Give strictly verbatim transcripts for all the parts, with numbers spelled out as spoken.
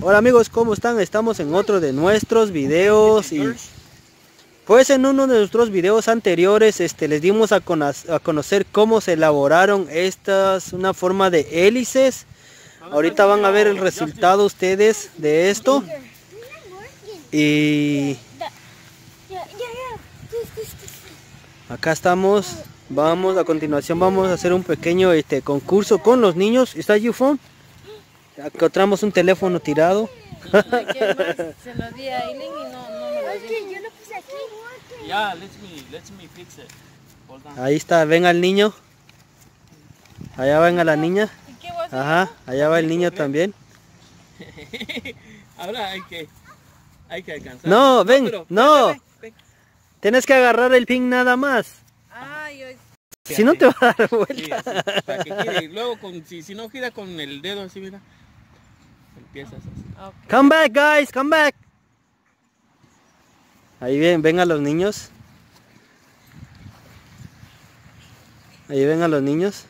Hola amigos, ¿cómo están? Estamos en otro de nuestros videos y pues en uno de nuestros videos anteriores este, les dimos a, cono a conocer cómo se elaboraron estas, una forma de hélices. Ahorita van a ver el resultado ustedes de esto. Y acá estamos. Vamos, a continuación vamos a hacer un pequeño este, concurso con los niños. ¿Está you phone? Encontramos un teléfono tirado. No, ¿qué más? Se lo di a Aileen y no, no me lo dio. Yo lo puse aquí. Yeah, let me, let me fix it. Hold on. Ahí está, ven al niño. Allá ven a la niña. ¿Y qué voy a hacer? Ajá, allá va el niño también. Ahora hay que, hay que alcanzar. No, ven, pero- no. ven, ven, ven. Tienes que agarrar el pin nada más. Ah, yo... Si no te va a dar Sí, vuelta. así, para que gire. Y luego, con, si, si no gira con el dedo así, mira. Empiezas así. Okay. Come back, guys, come back. Ahí ven, ven a los niños. Ahí ven a los niños.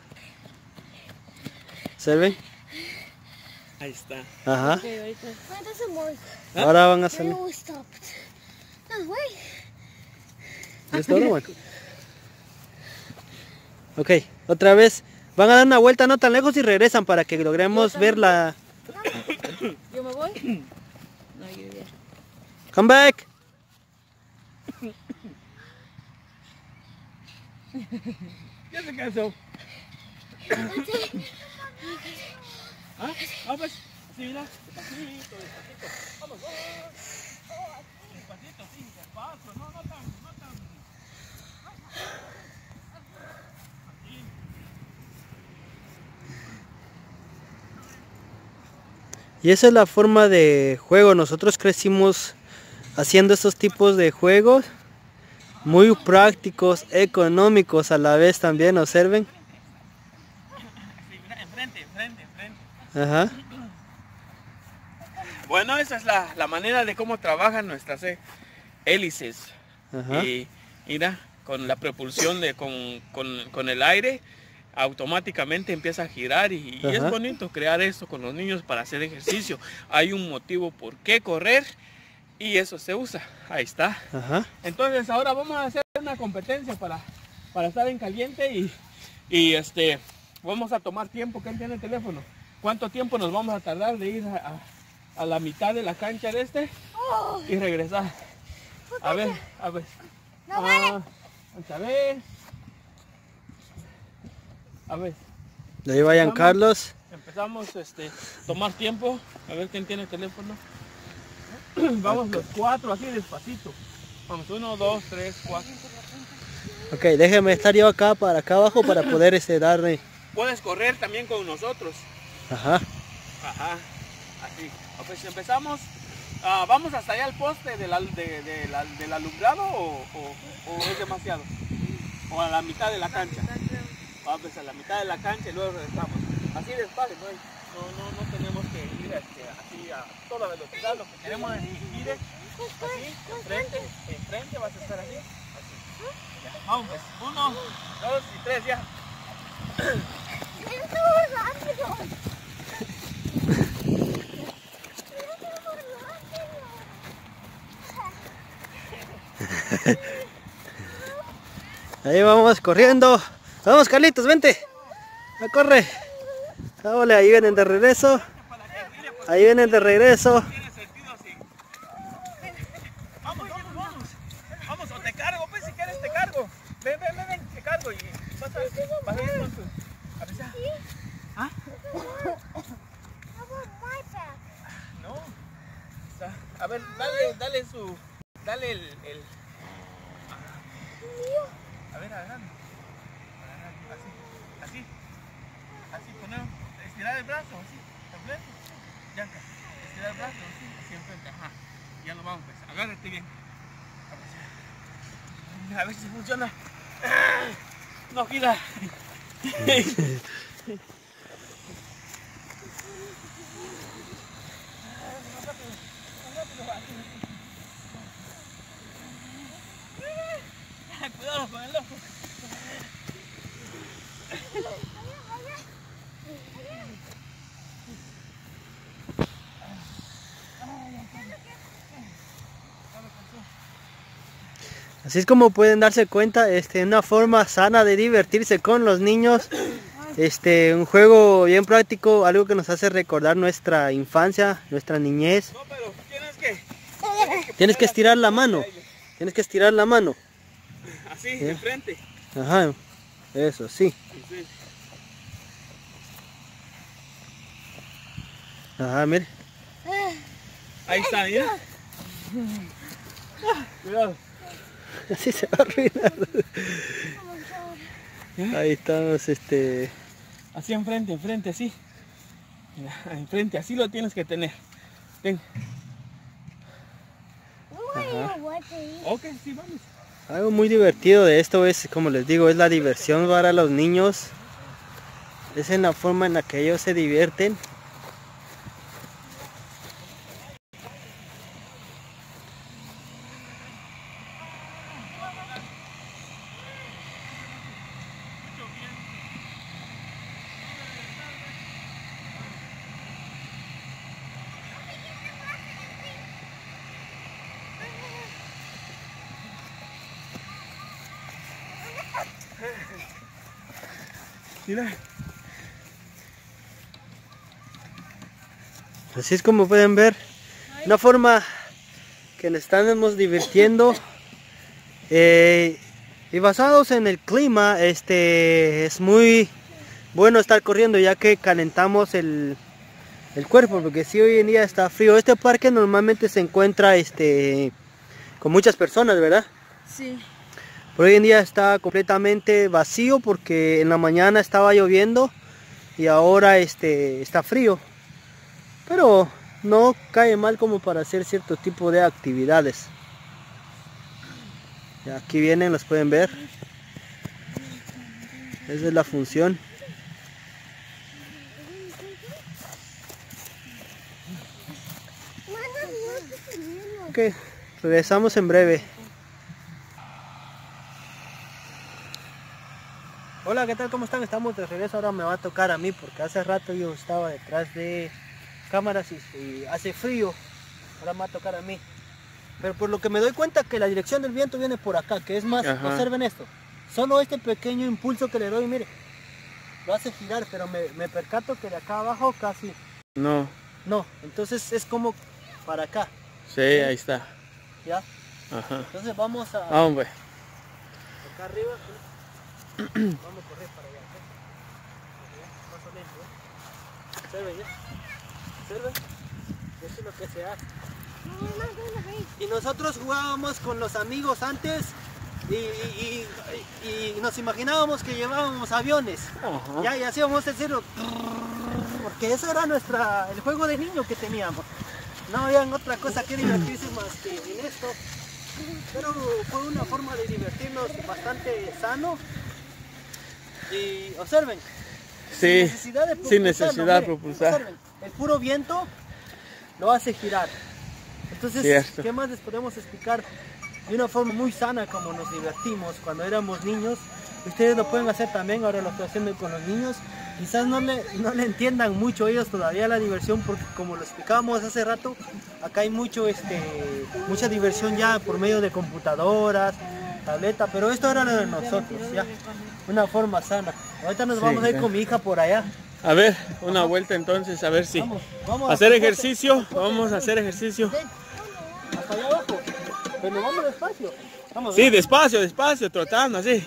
¿Se ven? Ahí está. Ajá. Ok, ahorita. Why does it work? Ahora van a It salir. always stopped. No, wait. ¿Es todo, bueno? Ok, otra vez. Van a dar una vuelta no tan lejos y regresan para que logremos ver la... ¿Yo me voy? No, yo ya. Come back. Ya se cansó. ¿Ah? Ah, pues. Sí, mira. Despacito, despacito. Vamos, vamos. Despacito, sí, despacio. No, no tan, no tan. Y esa es la forma de juego. Nosotros crecimos haciendo estos tipos de juegos. Muy prácticos, económicos a la vez también, observen. Sí, mira, enfrente, enfrente, enfrente. Ajá. Bueno, esa es la, la manera de cómo trabajan nuestras eh, hélices. Ajá. Y mira, con la propulsión de con, con, con el aire, automáticamente empieza a girar y, y es Ajá. bonito crear esto con los niños para hacer ejercicio. Hay un motivo por qué correr y eso se usa. Ahí está. Ajá. Entonces ahora vamos a hacer una competencia para, para estar en caliente y, y este vamos a tomar tiempo. ¿Quién tiene el teléfono? ¿Cuánto tiempo nos vamos a tardar de ir a, a, a la mitad de la cancha de este y regresar? A ver, a ver. No vale. Ah, a ver. A ver. De ahí vayan Vamos. Carlos. Empezamos este tomar tiempo. A ver quién tiene el teléfono. Vamos los cuatro así despacito. Vamos, uno, dos, tres, cuatro. Ok, déjeme estar yo acá para acá abajo para poder este, darle. Puedes correr también con nosotros. Ajá. Ajá, así. Pues empezamos. Ah, ¿vamos hasta allá al poste del, al- de, de la- del alumbrado o, o- o es demasiado? ¿O a la mitad de la cancha? Vamos a la mitad de la cancha y luego regresamos. Así despacio, no, hay- no, no, no tenemos que ir este, así a toda velocidad. Lo que queremos es que gire así, enfrente, enfrente vas a estar así. Así. Ya, vamos pues. Uno, dos y tres ya. Pienso rápido. Ahí vamos corriendo. Vamos Carlitos, vente. A corre. Ole, ahí vienen de regreso. Ahí vienen de regreso. Tiene sentido así. Vamos, vamos, vamos. Vamos, o te cargo, pues si quieres te cargo. Ven, ven, ven, ven, te cargo y vas a, vas a ir con tu... A ver, ya. ¿Ah? I want my back. No. Está- A ver, dale, dale su... Dale el... el... A ver, agarrando. Agarrando, así, así. Así, ponemos, estirar el brazo, así, completo. Ya, estirar el brazo, así, así enfrente, ajá. Ya lo vamos, pues, agárrate bien. A ver, a ver si funciona. ¡Ah! No gira. Cuidado con el ojo. Así es como pueden darse cuenta, este, una forma sana de divertirse con los niños. Este, un juego bien práctico, algo que nos hace recordar nuestra infancia, nuestra niñez. No, pero tienes que... Tienes que estirar la mano. Tienes que estirar la mano. Así, ¿Sí? de frente. Ajá, eso, sí. Sí. Ajá, mire. Ahí está, mira. Cuidado. Así se va a arruinar. Ahí estamos, este... Así enfrente, enfrente, así. Mira, enfrente, así lo tienes que tener. Ven. Ajá. Ok, sí, vamos. Algo muy divertido de esto es, como les digo, es la diversión para los niños. Es en la forma en la que ellos se divierten. Mira. Así es como pueden ver, una forma que nos estamos divirtiendo. Eh, y basados en el clima, este es muy bueno estar corriendo, ya que calentamos el, el cuerpo, porque si hoy en día está frío. Este parque normalmente se encuentra este con muchas personas, ¿verdad? Sí. Pero hoy en día está completamente vacío porque en la mañana estaba lloviendo y ahora este está frío. Pero no cae mal como para hacer cierto tipo de actividades. Y aquí vienen, los pueden ver. Esa es la función. Ok, regresamos en breve. Hola, ¿qué tal? ¿Cómo están? Estamos de regreso. Ahora me va a tocar a mí porque hace rato yo estaba detrás de cámaras y, y hace frío. Ahora me va a tocar a mí. Pero por lo que me doy cuenta que la dirección del viento viene por acá, que es más, Ajá. observen esto. Solo este pequeño impulso que le doy, mire, lo hace girar, pero me, me percato que de acá abajo casi No. no. Entonces es como para acá, Sí, ahí está. ¿ya? Ajá. Entonces vamos a Vamos, pues. acá arriba. Vamos a correr para allá, ¿ok? Paso lento, ¿eh? Observen, ¿ya? Observen. Eso es lo que se hace. Y nosotros jugábamos con los amigos antes y, y, y, y nos imaginábamos que llevábamos aviones. Ajá. Ya, y hacíamos el cero. Porque eso era nuestra, el juego de niño que teníamos. No había otra cosa que divertirse más que en esto. Pero fue una forma de divertirnos bastante sano. Y observen. Sí, Sin necesidad de sin necesidad de propulsarlo, propulsar. observen, el puro viento lo hace girar. Entonces, Cierto. ¿qué más les podemos explicar? De una forma muy sana como nos divertimos cuando éramos niños. Ustedes lo pueden hacer también, ahora lo estoy haciendo con los niños. Quizás no le, no le entiendan mucho ellos todavía la diversión, porque como lo explicábamos hace rato, acá hay mucho, este, mucha diversión ya por medio de computadoras, tableta, pero esto era lo de nosotros, ya, una forma sana. Ahorita nos Sí, vamos a ir ya. con mi hija por allá. A ver, una vuelta entonces, a ver si. Vamos, vamos a Hacer hacer ejercicio, vamos a hacer ejercicio. hasta allá abajo, pero vamos despacio. Vamos, Sí, despacio, despacio, trotando así.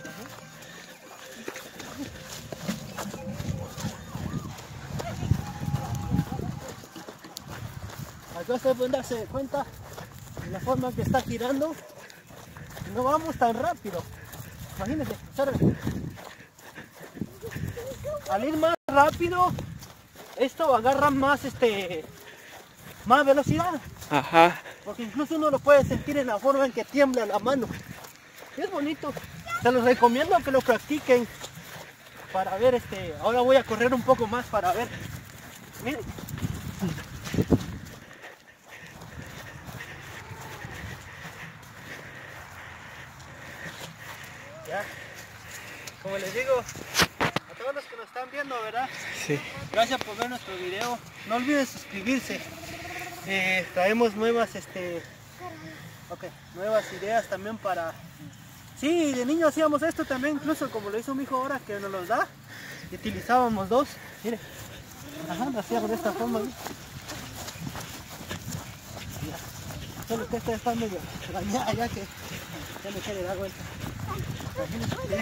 acá ustedes pueden darse cuenta de la forma que está girando. No vamos tan rápido. Imagínense, observen. Al ir más rápido, esto agarra más, este, más velocidad. Ajá. Porque incluso uno lo puede sentir en la forma en que tiembla la mano. Y es bonito. Se los recomiendo que lo practiquen. Para ver, este, ahora voy a correr un poco más para ver. Miren. Ya. Como les digo, a todos los que nos están viendo, ¿verdad? Sí. Gracias por ver nuestro video. No olviden suscribirse. Eh, traemos nuevas, este, Ok, nuevas ideas también para... Sí, de niño hacíamos esto también, incluso como lo hizo mi hijo ahora que nos los da. Y utilizábamos dos, mire. Ajá, lo hacíamos de esta forma. ¿Sí? Ya. Solo que este está medio dañado ya que ya me quiere dar vuelta. Imagínate,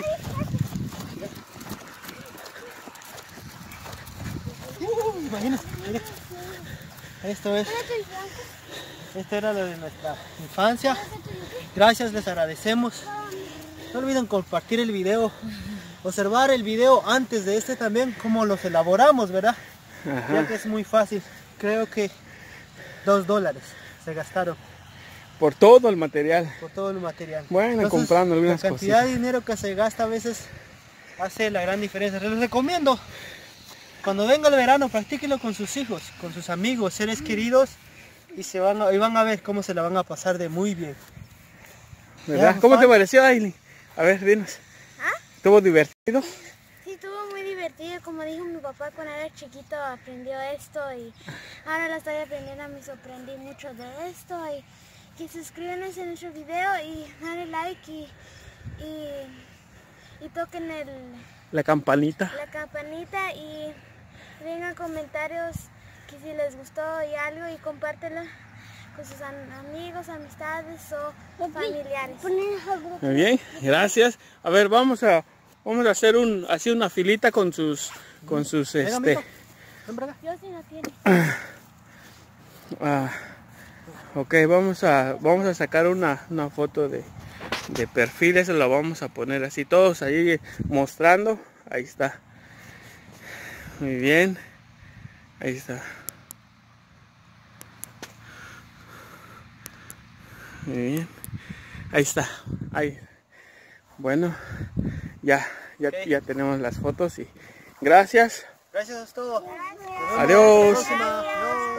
uh, imagínate, mire. Esto es... Esto era lo de nuestra infancia. Gracias, les agradecemos. No olviden compartir el video. Observar el video antes de este también, cómo los elaboramos, ¿verdad? Ajá. Ya que es muy fácil. Creo que dos dólares se gastaron Por todo el material. por todo el material. Bueno, comprando algunas la cantidad cositas. de dinero que se gasta a veces hace la gran diferencia. Les recomiendo, cuando venga el verano, practíquenlo con sus hijos, con sus amigos, seres queridos. Y, se van a, y van a ver cómo se la van a pasar de muy bien. ¿Verdad? Ya, ¿Cómo te Juan. pareció, Aileen? A ver, dinos. ¿Ah? ¿Estuvo divertido? Sí, estuvo muy divertido. Como dijo mi papá, cuando era chiquito aprendió esto y ahora lo estoy aprendiendo. Me sorprendí mucho de esto. Y que se suscriban a nuestro video y den like y, y, y toquen el, La campanita. la campanita y vengan comentarios que si les gustó y algo y compártelo con sus am- amigos, amistades o familiares. Muy bien, gracias. A ver, vamos a vamos a hacer un así una filita con sus con sus Venga, este mijo, ven para acá. Yo sí no tiene. ah, ok, vamos a vamos a sacar una, una foto de, de perfil, eso lo vamos a poner así todos ahí mostrando. Ahí está. Muy bien. Ahí está. Muy bien. Ahí está. Ahí. Bueno, ya, ya, Ok. ya tenemos las fotos y gracias. Gracias a todos. Adiós. Hasta la próxima. Adiós.